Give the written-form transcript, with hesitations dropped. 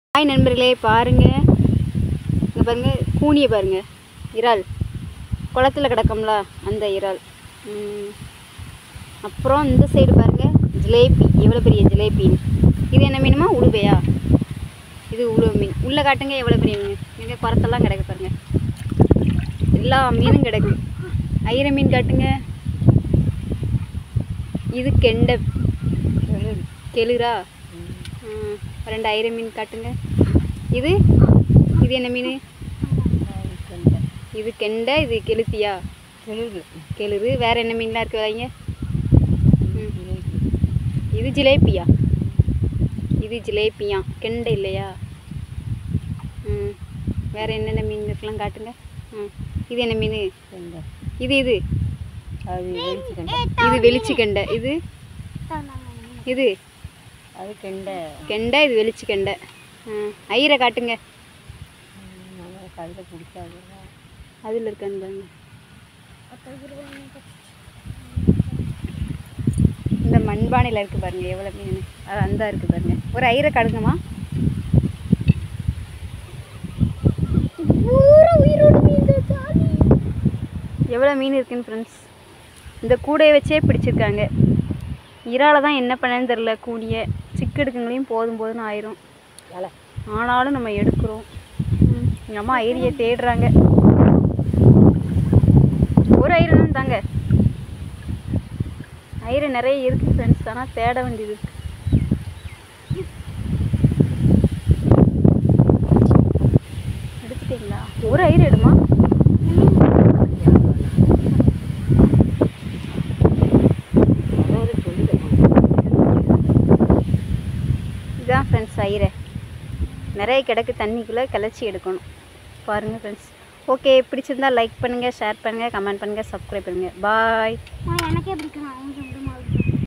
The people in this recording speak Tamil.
ஹாய் நண்பர்களே, பாருங்கள் இங்கே பாருங்கள், கூனியை பாருங்கள், இறால் குளத்தில் கிடக்கும்ல அந்த இறால். அப்புறம் இந்த சைடு பாருங்கள் ஜிலேபி, எவ்வளோ பெரிய ஜிலேபின்னு. இது என்ன மீனுமா? உளுவையா? இது உளுவை மீன். உள்ளே காட்டுங்க எவ்வளோ பெரிய மீன். இங்கே குரத்தெல்லாம் கிடக்கு பாருங்கள், எல்லா மீனும் கிடக்கு. ஐர மீன் காட்டுங்க. இது கெண்டை கெளுரா. ரெண்டு ஐர மீன் காட்டுங்க. இது இது என்ன மீன்? இது கெண்டை, இது கெளுத்தியா? கெளுரு. வேறு என்ன மீன்லாம் இருக்குது வைங்க. இது ஜிலேபியா? இது ஜிலேபியா, கெண்டை இல்லையா? வேறு என்னென்ன மீன் இருக்கலாம் காட்டுங்க. இது என்ன மீன்? இது இது இது வெளிச்சி கெண்டை. இது இது அது கெண்டை. கெண்டை, இது வெளிச்சி கெண்டை. ஐரை காட்டுங்க. அதில் பிடிக்காது, அதில் இருக்கான்னு பாருங்க. இந்த மண்பானையில் இருக்குது பாருங்க எவ்வளோ மீன். அது அந்த இருக்குது பாருங்க. ஒரு ஐரை காடுங்கம்மா. எவ்வளோ மீன் இருக்குன்னு ஃப்ரெண்ட்ஸ். இந்த கூடையை வச்சே பிடிச்சிருக்காங்க. இறால தான் என்ன பண்ணேன்னு தெரில. கூனியை சிக்கு எடுக்குங்களையும் போதும் போதுன்னு ஆயிரும். ஆனாலும் நம்ம எடுக்கிறோம். எங்கள் அம்மா ஐரியை தேடுறாங்க. ஒரு ஐரை தான் தாங்க. ஐரை நிறைய இருக்குது ஃப்ரெண்ட்ஸ், ஆனால் தேட வேண்டியது இருக்கு. எடுத்துட்டீங்களா? ஒரு ஐரை எடுமா. இதுதான் ஃப்ரெண்ட்ஸ் ஐரை. நிறைய கிடக்கு, தண்ணிக்குள்ளே கிளச்சி எடுக்கணும். பாருங்கள் ஃப்ரெண்ட்ஸ். ஓகே, பிடிச்சிருந்தால் லைக் பண்ணுங்கள், ஷேர் பண்ணுங்கள், கமெண்ட் பண்ணுங்கள், சப்ஸ்கிரைப் பண்ணுங்கள். பாய். எனக்கே பிடிக்கும்.